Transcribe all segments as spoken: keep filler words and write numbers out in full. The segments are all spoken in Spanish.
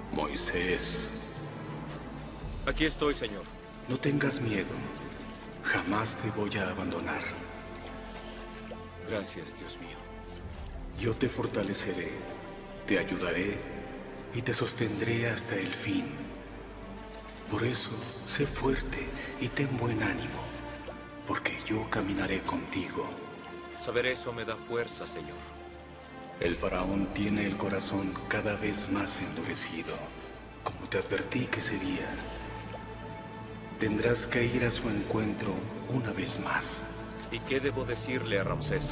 Moisés. Aquí estoy, señor. No tengas miedo. Jamás te voy a abandonar. Gracias, Dios mío. Yo te fortaleceré, te ayudaré y te sostendré hasta el fin. Por eso, sé fuerte y ten buen ánimo, porque yo caminaré contigo. Saber eso me da fuerza, señor. El faraón tiene el corazón cada vez más endurecido, como te advertí que sería. Tendrás que ir a su encuentro una vez más. ¿Y qué debo decirle a Ramsés?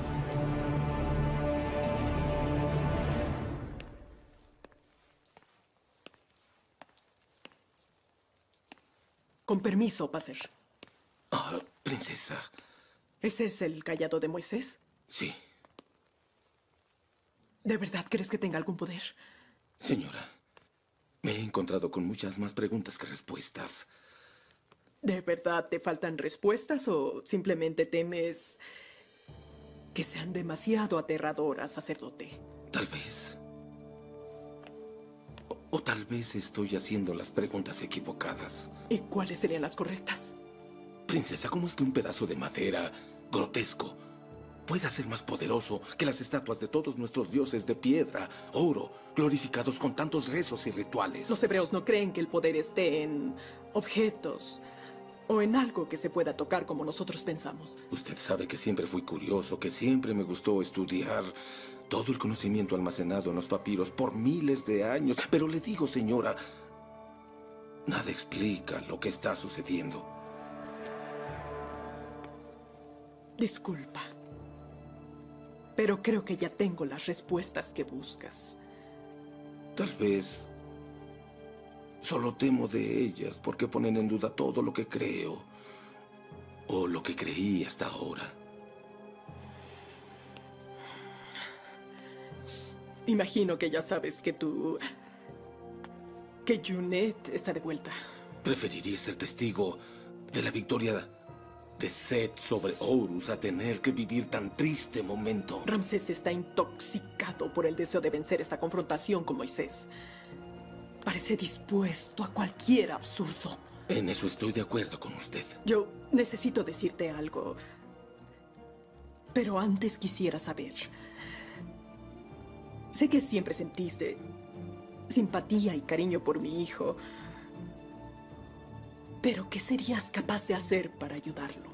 Con permiso, Paser. Ah, princesa. ¿Ese es el cayado de Moisés? Sí. ¿De verdad crees que tenga algún poder? Señora, me he encontrado con muchas más preguntas que respuestas. ¿De verdad te faltan respuestas o simplemente temes que sean demasiado aterradoras, sacerdote? Tal vez. O, o tal vez estoy haciendo las preguntas equivocadas. ¿Y cuáles serían las correctas? Princesa, ¿cómo es que un pedazo de madera grotesco pueda ser más poderoso que las estatuas de todos nuestros dioses de piedra, oro, glorificados con tantos rezos y rituales? Los hebreos no creen que el poder esté en objetos o en algo que se pueda tocar como nosotros pensamos. Usted sabe que siempre fui curioso, que siempre me gustó estudiar todo el conocimiento almacenado en los papiros por miles de años. Pero le digo, señora, nada explica lo que está sucediendo. Disculpa, pero creo que ya tengo las respuestas que buscas. Tal vez solo temo de ellas porque ponen en duda todo lo que creo o lo que creí hasta ahora. Imagino que ya sabes que tú... que Junet está de vuelta. Preferiría ser testigo de la victoria de Set sobre Horus a tener que vivir tan triste momento. Ramsés está intoxicado por el deseo de vencer esta confrontación con Moisés. Parece dispuesto a cualquier absurdo. En eso estoy de acuerdo con usted. Yo necesito decirte algo. Pero antes quisiera saber. Sé que siempre sentiste simpatía y cariño por mi hijo. Pero ¿qué serías capaz de hacer para ayudarlo?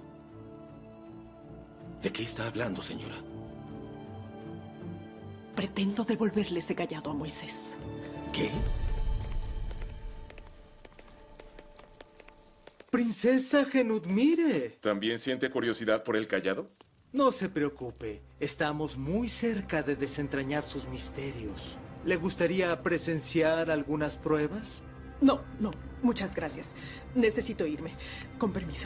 ¿De qué está hablando, señora? Pretendo devolverle ese cayado a Moisés. ¿Qué? Princesa Genudmire. ¿También siente curiosidad por el cayado? No se preocupe, estamos muy cerca de desentrañar sus misterios. ¿Le gustaría presenciar algunas pruebas? No, no, muchas gracias. Necesito irme. Con permiso.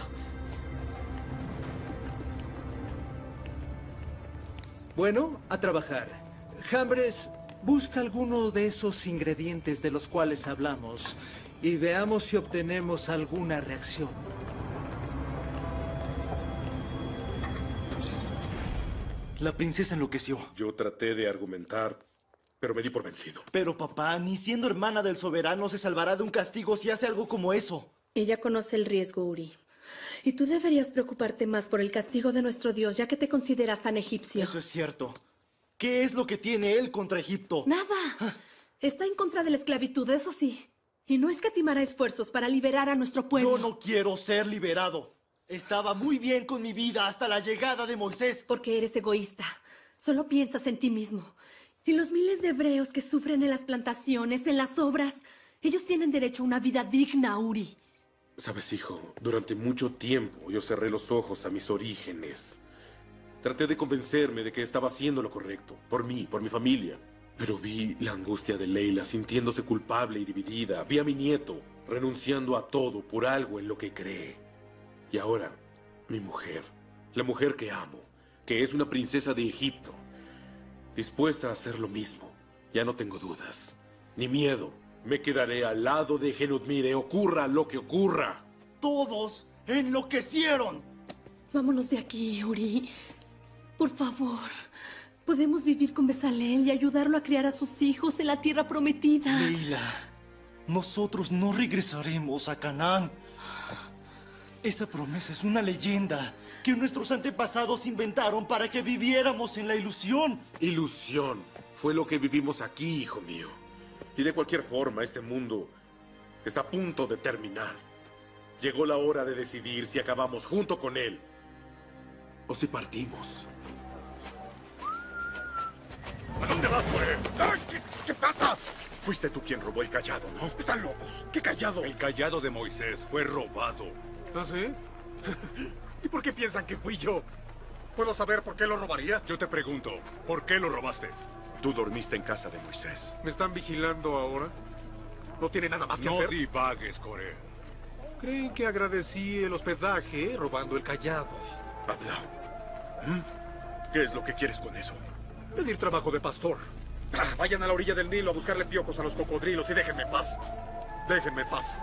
Bueno, a trabajar. Jambres, busca alguno de esos ingredientes de los cuales hablamos y veamos si obtenemos alguna reacción. La princesa enloqueció. Yo traté de argumentar, pero me di por vencido. Pero papá, ni siendo hermana del soberano se salvará de un castigo si hace algo como eso. Ella conoce el riesgo, Uri. Y tú deberías preocuparte más por el castigo de nuestro Dios, ya que te consideras tan egipcio. Eso es cierto. ¿Qué es lo que tiene él contra Egipto? Nada. Está en contra de la esclavitud, eso sí. Y no escatimará esfuerzos para liberar a nuestro pueblo. Yo no quiero ser liberado. Estaba muy bien con mi vida hasta la llegada de Moisés. Porque eres egoísta. Solo piensas en ti mismo. Y los miles de hebreos que sufren en las plantaciones, en las obras, ellos tienen derecho a una vida digna, Uri. Sabes, hijo, durante mucho tiempo yo cerré los ojos a mis orígenes. Traté de convencerme de que estaba haciendo lo correcto, por mí, por mi familia. Pero vi la angustia de Leila sintiéndose culpable y dividida. Vi a mi nieto renunciando a todo por algo en lo que cree. Y ahora, mi mujer, la mujer que amo, que es una princesa de Egipto, dispuesta a hacer lo mismo. Ya no tengo dudas, ni miedo. Me quedaré al lado de Genudmire, ocurra lo que ocurra. Todos enloquecieron. Vámonos de aquí, Uri. Por favor. Podemos vivir con Bezalel y ayudarlo a criar a sus hijos en la tierra prometida. Leila, nosotros no regresaremos a Canaán. Esa promesa es una leyenda que nuestros antepasados inventaron para que viviéramos en la ilusión. Ilusión. Fue lo que vivimos aquí, hijo mío. Y de cualquier forma, este mundo está a punto de terminar. Llegó la hora de decidir si acabamos junto con él o si partimos. ¿A dónde vas, Coré? ¡Ay! ¿Qué, ¿Qué pasa? Fuiste tú quien robó el cayado, ¿no? Están locos. ¿Qué cayado? El cayado de Moisés fue robado. ¿Ah, sí? ¿Y por qué piensan que fui yo? ¿Puedo saber por qué lo robaría? Yo te pregunto, ¿por qué lo robaste? Tú dormiste en casa de Moisés. ¿Me están vigilando ahora? ¿No tiene nada más que no hacer? No divagues, Coré. ¿Creen que agradecí el hospedaje robando el cayado? Habla. ¿Mm? ¿Qué es lo que quieres con eso? Pedir trabajo de pastor. Ah, vayan a la orilla del Nilo a buscarle piojos a los cocodrilos y déjenme en paz. Déjenme en paz.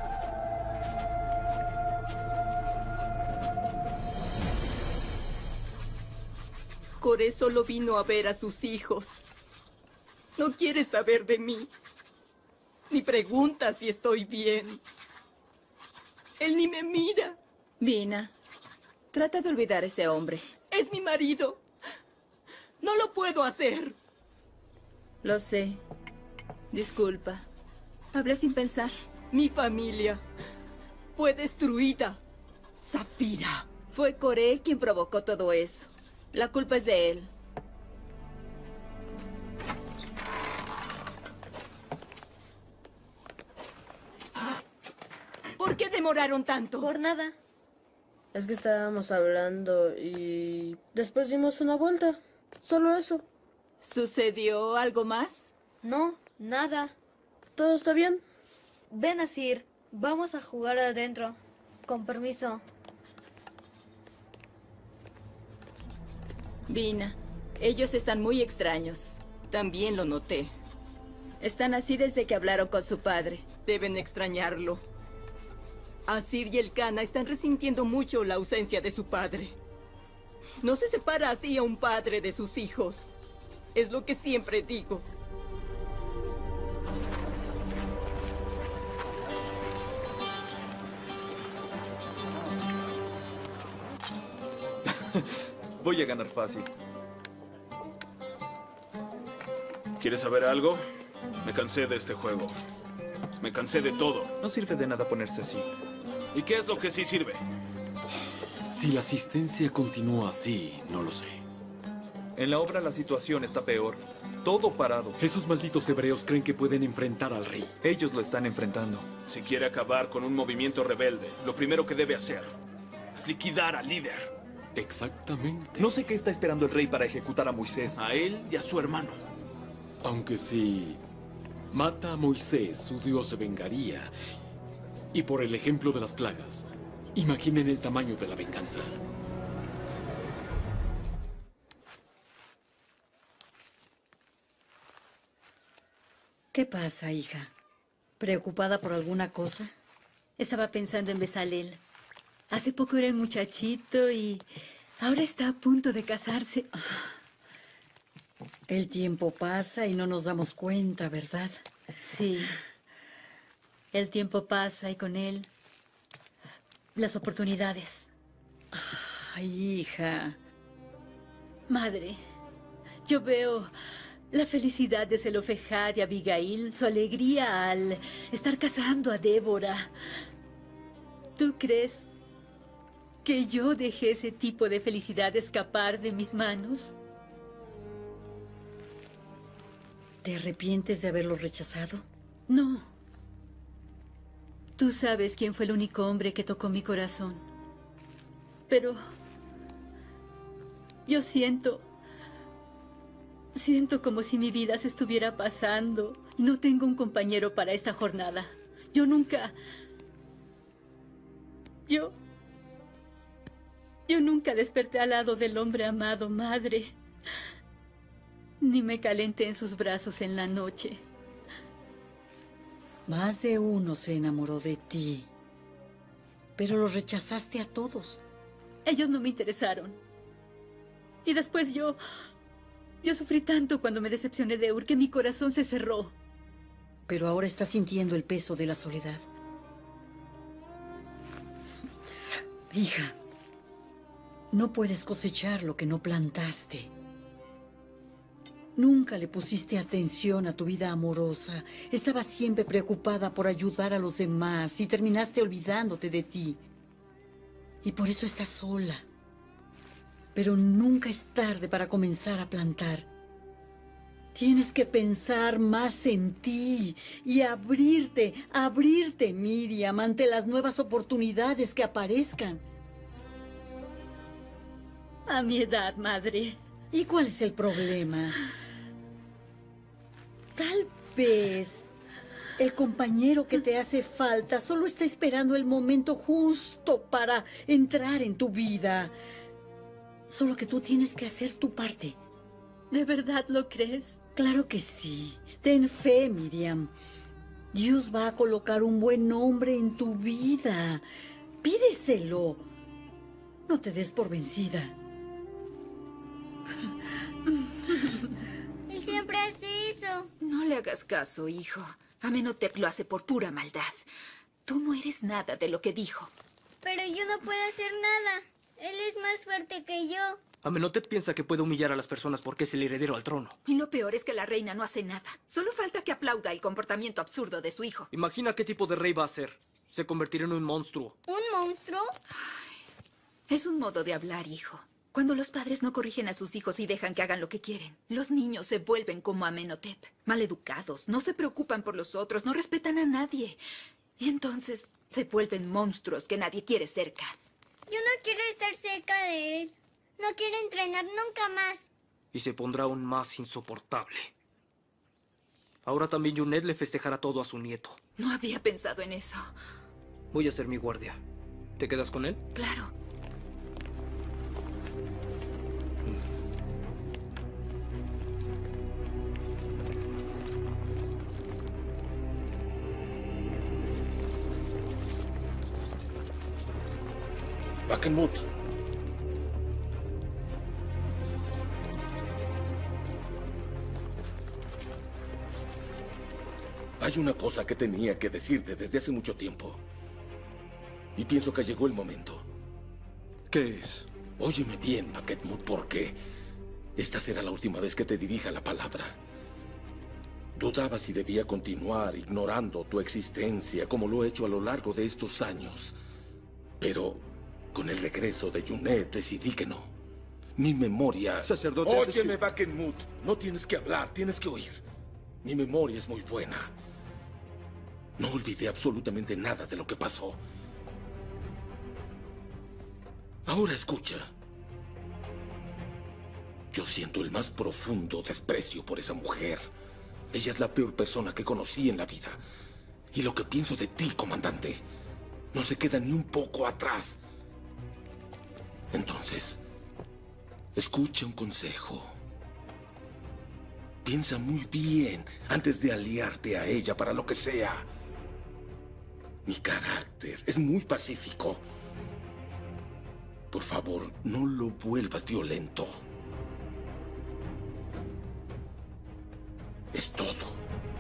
Coré solo vino a ver a sus hijos. No quiere saber de mí. Ni pregunta si estoy bien. Él ni me mira. Vina, trata de olvidar a ese hombre. Es mi marido. No lo puedo hacer. Lo sé. Disculpa. Hablé sin pensar. Mi familia fue destruida. Zafira. Fue Coré quien provocó todo eso. La culpa es de él. ¿Por qué demoraron tanto? Por nada. Es que estábamos hablando y después dimos una vuelta. Solo eso. ¿Sucedió algo más? No, nada. ¿Todo está bien? Ven, Asir. Vamos a jugar adentro. Con permiso. Vina, ellos están muy extraños. También lo noté. Están así desde que hablaron con su padre. Deben extrañarlo. Asir y Elcana están resintiendo mucho la ausencia de su padre. No se separa así a un padre de sus hijos. Es lo que siempre digo. Voy a ganar fácil. ¿Quieres saber algo? Me cansé de este juego. Me cansé de todo. No sirve de nada ponerse así. ¿Y qué es lo que sí sirve? Si la asistencia continúa así, no lo sé. En la obra la situación está peor. Todo parado. Esos malditos hebreos creen que pueden enfrentar al rey. Ellos lo están enfrentando. Si quiere acabar con un movimiento rebelde, lo primero que debe hacer es liquidar al líder. Exactamente. No sé qué está esperando el rey para ejecutar a Moisés. A él y a su hermano. Aunque si mata a Moisés, su Dios se vengaría. Y por el ejemplo de las plagas, imaginen el tamaño de la venganza. ¿Qué pasa, hija? ¿Preocupada por alguna cosa? Estaba pensando en Bezalel. Hace poco era un muchachito y ahora está a punto de casarse. El tiempo pasa y no nos damos cuenta, ¿verdad? Sí. El tiempo pasa y con él las oportunidades. Ay, hija. Madre, yo veo la felicidad de Zelofejad y Abigail, su alegría al estar casando a Débora. ¿Tú crees que yo dejé ese tipo de felicidad escapar de mis manos? ¿Te arrepientes de haberlo rechazado? No. Tú sabes quién fue el único hombre que tocó mi corazón. Pero yo siento... Siento como si mi vida se estuviera pasando y no tengo un compañero para esta jornada. Yo nunca... Yo... Yo nunca desperté al lado del hombre amado, madre. Ni me calenté en sus brazos en la noche. Más de uno se enamoró de ti. Pero los rechazaste a todos. Ellos no me interesaron. Y después yo... Yo sufrí tanto cuando me decepcioné de Ur que mi corazón se cerró. Pero ahora estás sintiendo el peso de la soledad. Hija, no puedes cosechar lo que no plantaste. Nunca le pusiste atención a tu vida amorosa. Estabas siempre preocupada por ayudar a los demás y terminaste olvidándote de ti. Y por eso estás sola. Pero nunca es tarde para comenzar a plantar. Tienes que pensar más en ti y abrirte, abrirte, Miriam, ante las nuevas oportunidades que aparezcan. A mi edad, madre. ¿Y cuál es el problema? Tal vez el compañero que te hace falta solo está esperando el momento justo para entrar en tu vida. Solo que tú tienes que hacer tu parte. ¿De verdad lo crees? Claro que sí. Ten fe, Miriam. Dios va a colocar un buen hombre en tu vida. Pídeselo. No te des por vencida. Él siempre hace eso. No le hagas caso, hijo. Amenhotep lo hace por pura maldad. Tú no eres nada de lo que dijo. Pero yo no puedo hacer nada. Él es más fuerte que yo. Amenhotep piensa que puede humillar a las personas porque es el heredero al trono. Y lo peor es que la reina no hace nada. Solo falta que aplauda el comportamiento absurdo de su hijo. Imagina qué tipo de rey va a ser. Se convertirá en un monstruo. ¿Un monstruo? Ay, es un modo de hablar, hijo. Cuando los padres no corrigen a sus hijos y dejan que hagan lo que quieren, los niños se vuelven como Amenhotep. Maleducados, no se preocupan por los otros, no respetan a nadie. Y entonces se vuelven monstruos que nadie quiere cerca. Yo no quiero estar cerca de él. No quiero entrenar nunca más. Y se pondrá aún más insoportable. Ahora también Junet le festejará todo a su nieto. No había pensado en eso. Voy a ser mi guardia. ¿Te quedas con él? Claro. Bakhemut. Hay una cosa que tenía que decirte desde hace mucho tiempo. Y pienso que llegó el momento. ¿Qué es? Óyeme bien, Bakhemut, porque esta será la última vez que te dirija la palabra. Dudaba si debía continuar ignorando tu existencia como lo he hecho a lo largo de estos años. Pero con el regreso de Junet decidí que no. Mi memoria... Sacerdote... Óyeme, Bakhemut. No tienes que hablar, tienes que oír. Mi memoria es muy buena. No olvidé absolutamente nada de lo que pasó. Ahora escucha. Yo siento el más profundo desprecio por esa mujer. Ella es la peor persona que conocí en la vida. Y lo que pienso de ti, comandante, no se queda ni un poco atrás. Entonces, escucha un consejo. Piensa muy bien antes de aliarte a ella para lo que sea. Mi carácter es muy pacífico. Por favor, no lo vuelvas violento. Es todo.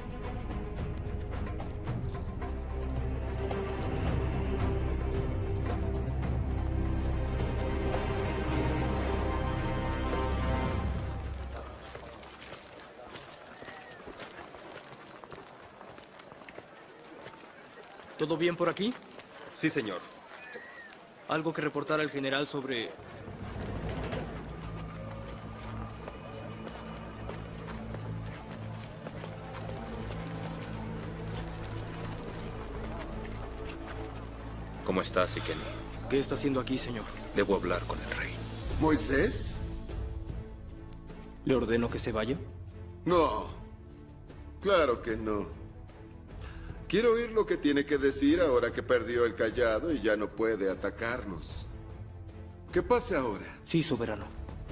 ¿Todo bien por aquí? Sí, señor. Algo que reportar al general sobre... ¿Cómo estás, Ikeni? ¿Qué está haciendo aquí, señor? Debo hablar con el rey. ¿Moisés? ¿Le ordeno que se vaya? No. Claro que no. Quiero oír lo que tiene que decir ahora que perdió el cayado y ya no puede atacarnos. ¿Qué pasa ahora? Sí, soberano.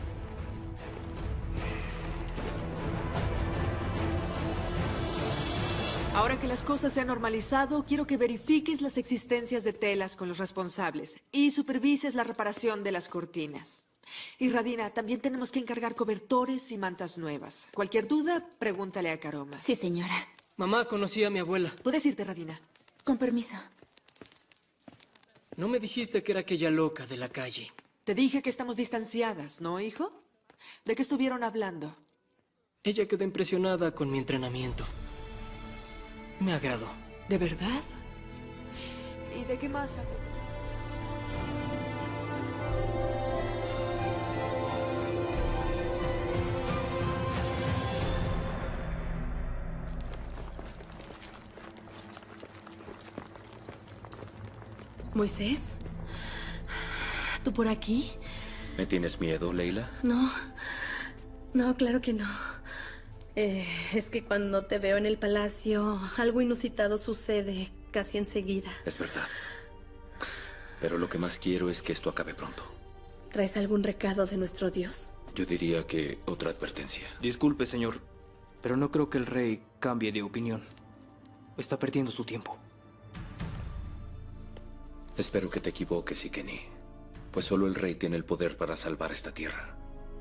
Ahora que las cosas se han normalizado, quiero que verifiques las existencias de telas con los responsables y supervises la reparación de las cortinas. Y Radina, también tenemos que encargar cobertores y mantas nuevas. Cualquier duda, pregúntale a Karoma. Sí, señora. Mamá, conocí a mi abuela. Puedes irte, Radina. Con permiso. No me dijiste que era aquella loca de la calle. Te dije que estamos distanciadas, ¿no, hijo? ¿De qué estuvieron hablando? Ella quedó impresionada con mi entrenamiento. Me agradó. ¿De verdad? ¿Y de qué más? Moisés, ¿tú por aquí? ¿Me tienes miedo, Leila? No, no, claro que no. Eh, es que cuando te veo en el palacio, algo inusitado sucede casi enseguida. Es verdad. Pero lo que más quiero es que esto acabe pronto. ¿Traes algún recado de nuestro Dios? Yo diría que otra advertencia. Disculpe, señor, pero no creo que el rey cambie de opinión. Está perdiendo su tiempo. Espero que te equivoques, Ikeni. Pues solo el rey tiene el poder para salvar esta tierra.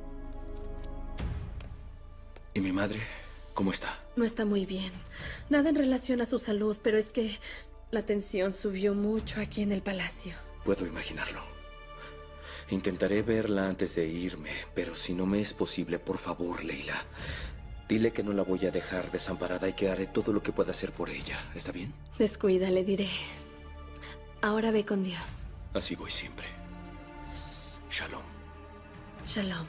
¿Y mi madre? ¿Cómo está? No está muy bien. Nada en relación a su salud, pero es que la tensión subió mucho aquí en el palacio. Puedo imaginarlo. Intentaré verla antes de irme, pero si no me es posible, por favor, Leila, dile que no la voy a dejar desamparada y que haré todo lo que pueda hacer por ella. ¿Está bien? Descuida, le diré. Ahora ve con Dios. Así voy siempre. Shalom. Shalom.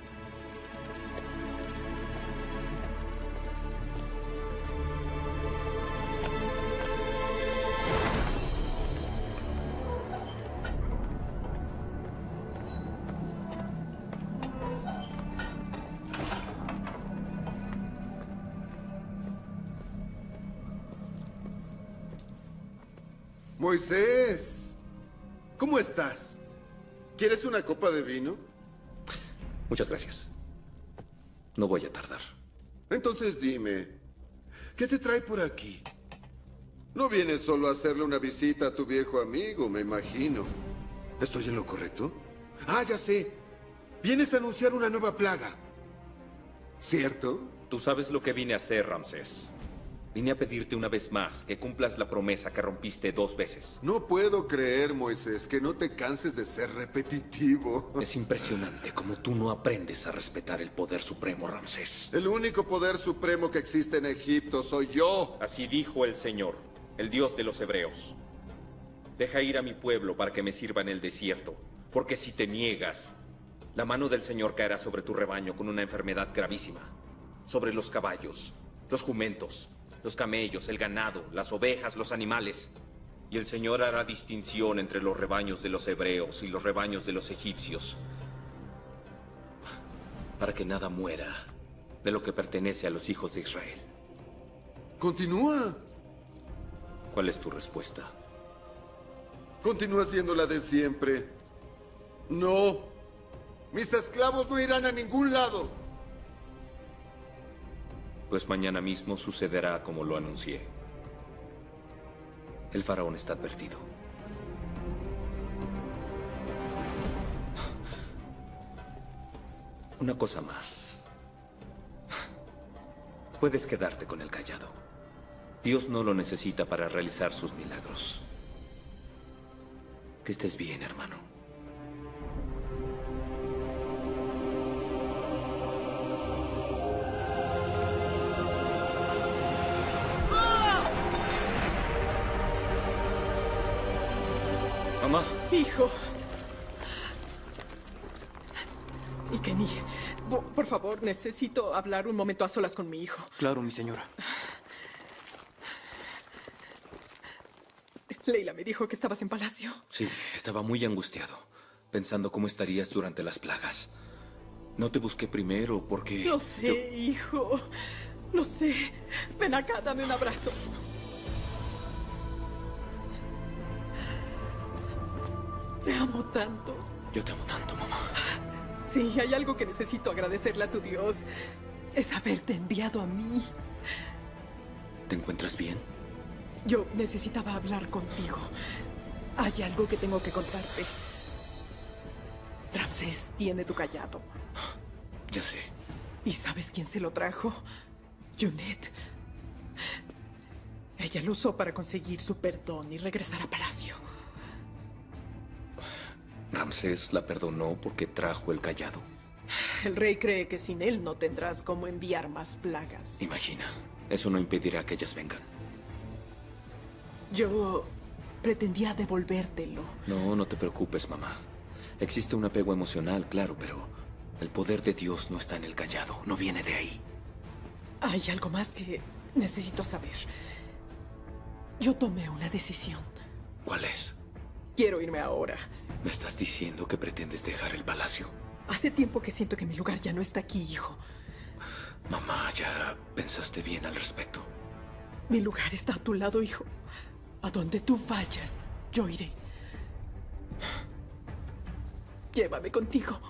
Moisés, ¿cómo estás? ¿Quieres una copa de vino? Muchas gracias. No voy a tardar. Entonces dime, ¿qué te trae por aquí? No vienes solo a hacerle una visita a tu viejo amigo, me imagino. ¿Estoy en lo correcto? Ah, ya sé. Vienes a anunciar una nueva plaga. ¿Cierto? Tú sabes lo que vine a hacer, Ramsés. Vine a pedirte una vez más que cumplas la promesa que rompiste dos veces. No puedo creer, Moisés, que no te canses de ser repetitivo. Es impresionante cómo tú no aprendes a respetar el poder supremo, Ramsés. El único poder supremo que existe en Egipto soy yo. Así dijo el Señor, el Dios de los hebreos. Deja ir a mi pueblo para que me sirva en el desierto, porque si te niegas, la mano del Señor caerá sobre tu rebaño con una enfermedad gravísima, sobre los caballos, los jumentos, los camellos, el ganado, las ovejas, los animales. Y el Señor hará distinción entre los rebaños de los hebreos y los rebaños de los egipcios, para que nada muera de lo que pertenece a los hijos de Israel. Continúa. ¿Cuál es tu respuesta? Continúa siendo la de siempre. No. Mis esclavos no irán a ningún lado. Pues mañana mismo sucederá como lo anuncié. El faraón está advertido. Una cosa más. Puedes quedarte con el cayado. Dios no lo necesita para realizar sus milagros. Que estés bien, hermano. Mamá. Hijo. Ikeni, po- por favor, necesito hablar un momento a solas con mi hijo. Claro, mi señora. Leila me dijo que estabas en palacio. Sí, estaba muy angustiado, pensando cómo estarías durante las plagas. No te busqué primero porque... Lo sé, yo- hijo. Lo sé. Ven acá, dame un abrazo. Te amo tanto. Yo te amo tanto, mamá. Sí, hay algo que necesito agradecerle a tu Dios. Es haberte enviado a mí. ¿Te encuentras bien? Yo necesitaba hablar contigo. Hay algo que tengo que contarte. Ramsés tiene tu callado. Ya sé. ¿Y sabes quién se lo trajo? Junet. Ella lo usó para conseguir su perdón y regresar a palacio. Ramsés la perdonó porque trajo el callado. El rey cree que sin él no tendrás cómo enviar más plagas. Imagina, eso no impedirá que ellas vengan. Yo pretendía devolvértelo. No, no te preocupes, mamá. Existe un apego emocional, claro, pero el poder de Dios no está en el callado, no viene de ahí. Hay algo más que necesito saber. Yo tomé una decisión. ¿Cuál es? Quiero irme ahora. ¿Me estás diciendo que pretendes dejar el palacio? Hace tiempo que siento que mi lugar ya no está aquí, hijo. Mamá, ¿ya pensaste bien al respecto? Mi lugar está a tu lado, hijo. A donde tú vayas, yo iré. Llévame contigo.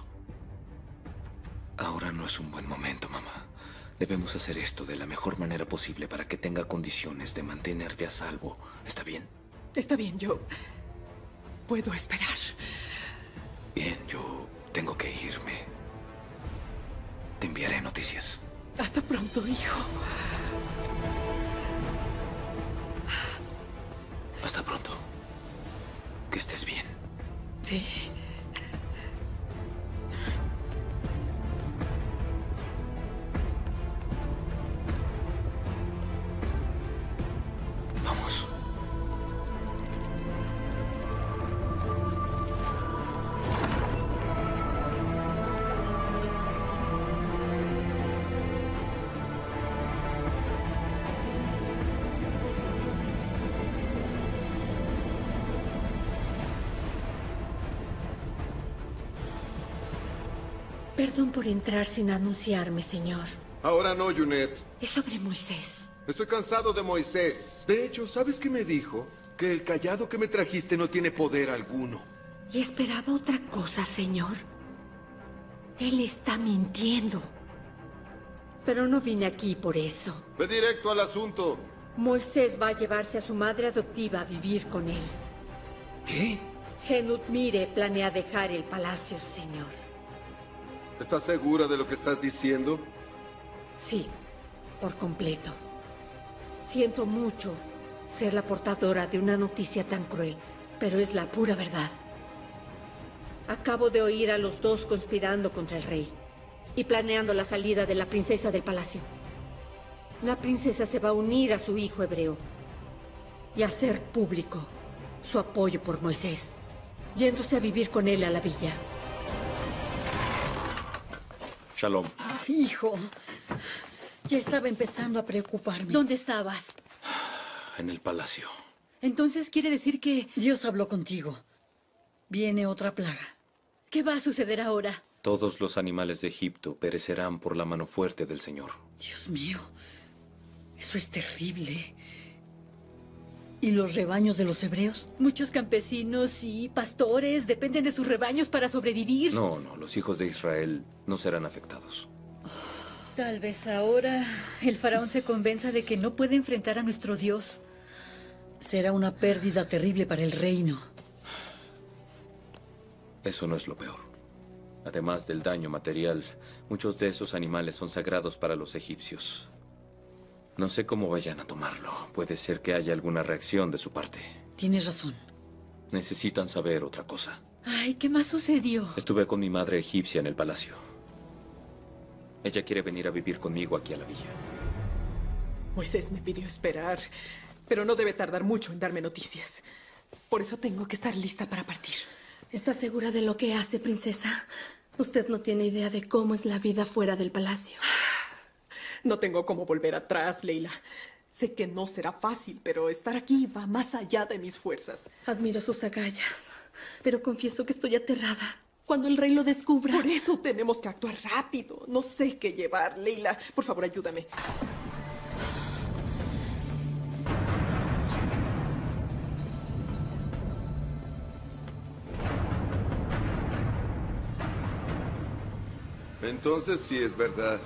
Ahora no es un buen momento, mamá. Debemos hacer esto de la mejor manera posible para que tenga condiciones de mantenerte a salvo. ¿Está bien? Está bien, yo puedo esperar. Bien, yo tengo que irme. Te enviaré noticias. Hasta pronto, hijo. Hasta pronto. Que estés bien. Sí. Vamos. Perdón por entrar sin anunciarme, señor. Ahora no, Junet. Es sobre Moisés. Estoy cansado de Moisés. De hecho, ¿sabes qué me dijo? Que el callado que me trajiste no tiene poder alguno. Y esperaba otra cosa, señor. Él está mintiendo. Pero no vine aquí por eso. Ve directo al asunto. Moisés va a llevarse a su madre adoptiva a vivir con él. ¿Qué? Genut Mire planea dejar el palacio, señor. ¿Estás segura de lo que estás diciendo? Sí, por completo. Siento mucho ser la portadora de una noticia tan cruel, pero es la pura verdad. Acabo de oír a los dos conspirando contra el rey y planeando la salida de la princesa del palacio. La princesa se va a unir a su hijo hebreo y hacer público su apoyo por Moisés, yéndose a vivir con él a la villa. Shalom. Hijo, ya estaba empezando a preocuparme. ¿Dónde estabas? En el palacio. Entonces quiere decir que... Dios habló contigo. Viene otra plaga. ¿Qué va a suceder ahora? Todos los animales de Egipto perecerán por la mano fuerte del Señor. Dios mío, eso es terrible. ¿Y los rebaños de los hebreos? Muchos campesinos y pastores dependen de sus rebaños para sobrevivir. No, no, los hijos de Israel no serán afectados. Tal vez ahora el faraón se convenza de que no puede enfrentar a nuestro Dios. Será una pérdida terrible para el reino. Eso no es lo peor. Además del daño material, muchos de esos animales son sagrados para los egipcios. No sé cómo vayan a tomarlo. Puede ser que haya alguna reacción de su parte. Tienes razón. Necesitan saber otra cosa. Ay, ¿qué más sucedió? Estuve con mi madre egipcia en el palacio. Ella quiere venir a vivir conmigo aquí a la villa. Moisés me pidió esperar, pero no debe tardar mucho en darme noticias. Por eso tengo que estar lista para partir. ¿Está segura de lo que hace, princesa? Usted no tiene idea de cómo es la vida fuera del palacio. No tengo cómo volver atrás, Leila. Sé que no será fácil, pero estar aquí va más allá de mis fuerzas. Admiro sus agallas, pero confieso que estoy aterrada. Cuando el rey lo descubra... Por eso tenemos que actuar rápido. No sé qué llevar, Leila. Por favor, ayúdame. Entonces sí es verdad.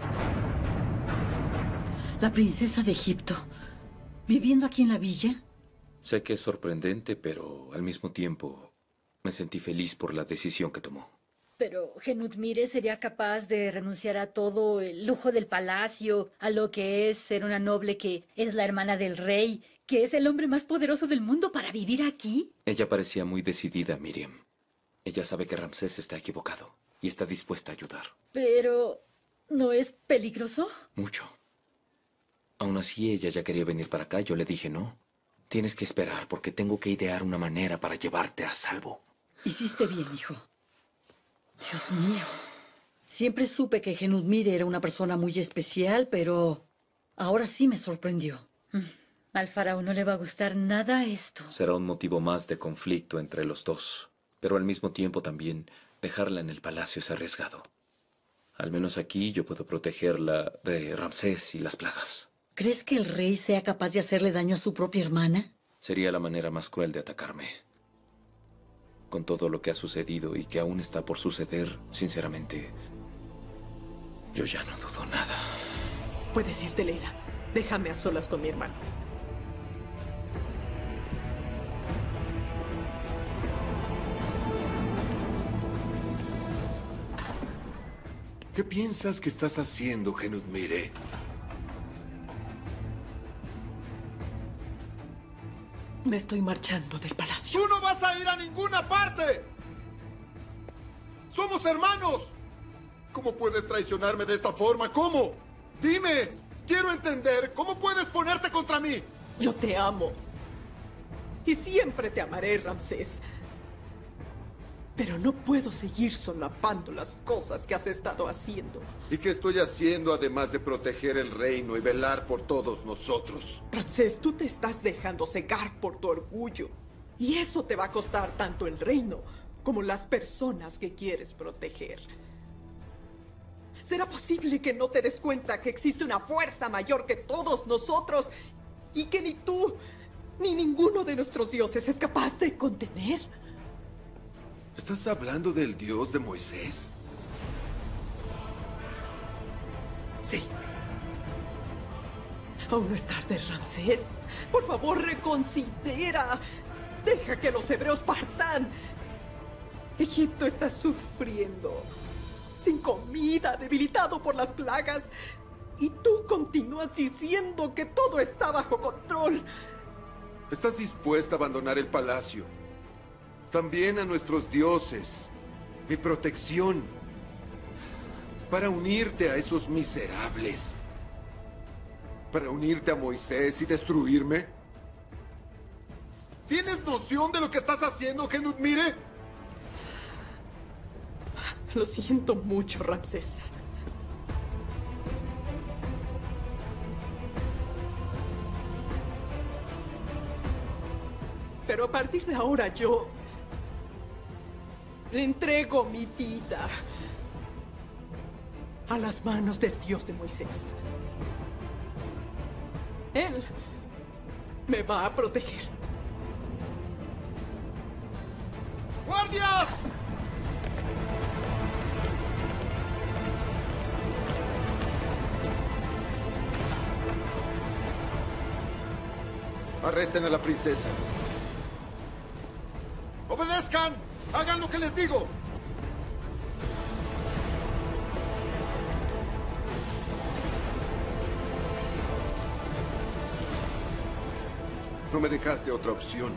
La princesa de Egipto, viviendo aquí en la villa. Sé que es sorprendente, pero al mismo tiempo me sentí feliz por la decisión que tomó. Pero Genutmire sería capaz de renunciar a todo el lujo del palacio, a lo que es ser una noble que es la hermana del rey, que es el hombre más poderoso del mundo para vivir aquí. Ella parecía muy decidida, Miriam. Ella sabe que Ramsés está equivocado y está dispuesta a ayudar. Pero... ¿no es peligroso? Mucho. Aún así, ella ya quería venir para acá. Yo le dije no. Tienes que esperar porque tengo que idear una manera para llevarte a salvo. Hiciste bien, hijo. Dios mío. Siempre supe que Genutmire era una persona muy especial, pero ahora sí me sorprendió. Al faraón no le va a gustar nada esto. Será un motivo más de conflicto entre los dos. Pero al mismo tiempo también dejarla en el palacio es arriesgado. Al menos aquí yo puedo protegerla de Ramsés y las plagas. ¿Crees que el rey sea capaz de hacerle daño a su propia hermana? Sería la manera más cruel de atacarme. Con todo lo que ha sucedido y que aún está por suceder, sinceramente, yo ya no dudo nada. Puedes irte, Leila. Déjame a solas con mi hermano. ¿Qué piensas que estás haciendo, Genutmire? Me estoy marchando del palacio. ¡Tú no vas a ir a ninguna parte! ¡Somos hermanos! ¿Cómo puedes traicionarme de esta forma? ¿Cómo? Dime, quiero entender. ¿Cómo puedes ponerte contra mí? Yo te amo. Y siempre te amaré, Ramsés. Pero no puedo seguir solapando las cosas que has estado haciendo. ¿Y qué estoy haciendo además de proteger el reino y velar por todos nosotros? Ramsés, tú te estás dejando cegar por tu orgullo. Y eso te va a costar tanto el reino como las personas que quieres proteger. ¿Será posible que no te des cuenta que existe una fuerza mayor que todos nosotros y que ni tú ni ninguno de nuestros dioses es capaz de contener? ¿Estás hablando del Dios de Moisés? Sí. Aún no es tarde, Ramsés. Por favor, reconsidera. Deja que los hebreos partan. Egipto está sufriendo. Sin comida, debilitado por las plagas. Y tú continúas diciendo que todo está bajo control. ¿Estás dispuesta a abandonar el palacio? También a nuestros dioses, mi protección, para unirte a esos miserables, para unirte a Moisés y destruirme. ¿Tienes noción de lo que estás haciendo, Genutmire? Lo siento mucho, Ramsés. Pero a partir de ahora yo le entrego mi vida a las manos del Dios de Moisés. Él me va a proteger. ¡Guardias! Arresten a la princesa. ¡Obedezcan! ¡Hagan lo que les digo! No me dejaste otra opción.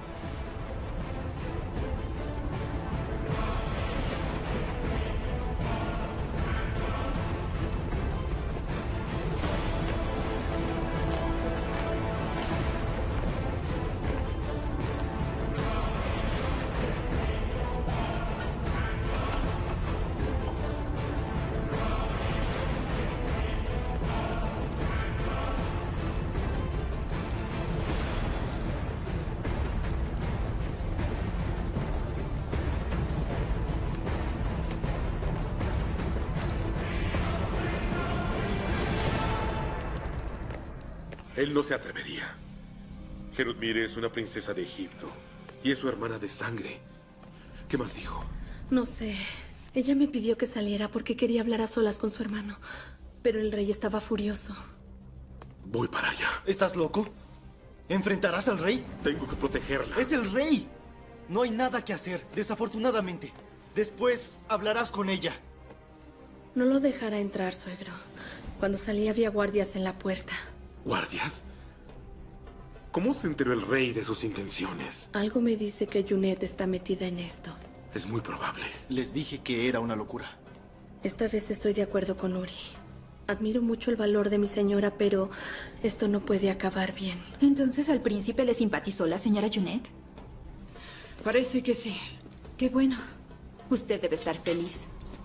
Él no se atrevería. Genutmire es una princesa de Egipto y es su hermana de sangre. ¿Qué más dijo? No sé. Ella me pidió que saliera porque quería hablar a solas con su hermano. Pero el rey estaba furioso. Voy para allá. ¿Estás loco? ¿Enfrentarás al rey? Tengo que protegerla. ¡Es el rey! No hay nada que hacer, desafortunadamente. Después hablarás con ella. No lo dejará entrar, suegro. Cuando salí había guardias en la puerta. ¿Guardias? ¿Cómo se enteró el rey de sus intenciones? Algo me dice que Junet está metida en esto. Es muy probable. Les dije que era una locura. Esta vez estoy de acuerdo con Uri. Admiro mucho el valor de mi señora, pero esto no puede acabar bien. ¿Entonces al príncipe le simpatizó la señora Junet? Parece que sí. Qué bueno. Usted debe estar feliz.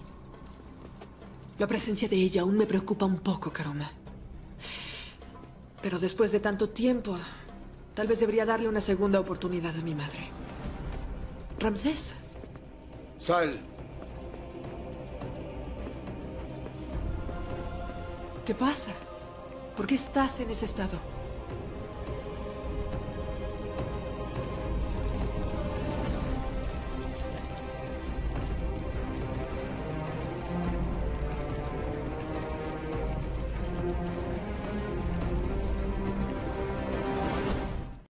La presencia de ella aún me preocupa un poco, Karoma. Pero después de tanto tiempo, tal vez debería darle una segunda oportunidad a mi madre. Ramsés. Sal. ¿Qué pasa? ¿Por qué estás en ese estado?